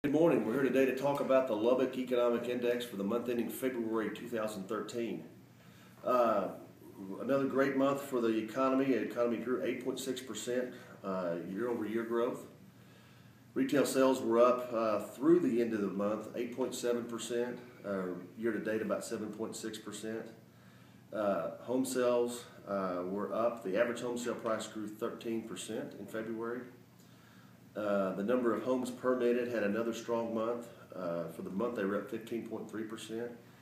Good morning. We're here today to talk about the Lubbock Economic Index for the month ending February 2013. Another great month for the economy. The economy grew 8.6% year-over-year growth. Retail sales were up through the end of the month, 8.7%, year-to-date about 7.6%. Home sales were up. The average home sale price grew 13% in February. The number of homes permitted had another strong month. For the month, they were up 15.3%.